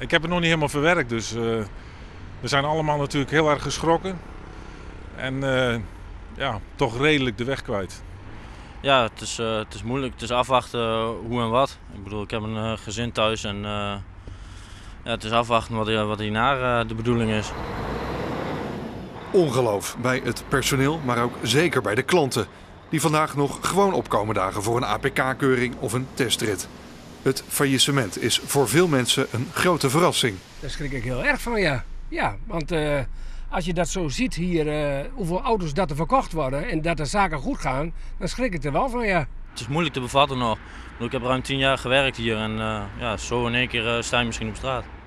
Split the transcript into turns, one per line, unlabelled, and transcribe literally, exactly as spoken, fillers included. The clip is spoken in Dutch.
Ik heb het nog niet helemaal verwerkt, dus uh, we zijn allemaal natuurlijk heel erg geschrokken. En uh, ja, toch redelijk de weg kwijt.
Ja, het is, uh, het is moeilijk. Het is afwachten hoe en wat. Ik bedoel, ik heb een uh, gezin thuis en uh, ja, het is afwachten wat, wat hierna uh, de bedoeling is.
Ongeloof bij het personeel, maar ook zeker bij de klanten. Die vandaag nog gewoon opkomen dagen voor een A P K-keuring of een testrit. Het faillissement is voor veel mensen een grote verrassing.
Daar schrik ik heel erg van, ja. Ja, want uh, als je dat zo ziet hier, uh, hoeveel auto's dat er verkocht worden en dat de zaken goed gaan, dan schrik ik er wel van, ja.
Het is moeilijk te bevatten nog. Ik heb ruim tien jaar gewerkt hier en uh, ja, zo in één keer uh, sta je misschien op straat.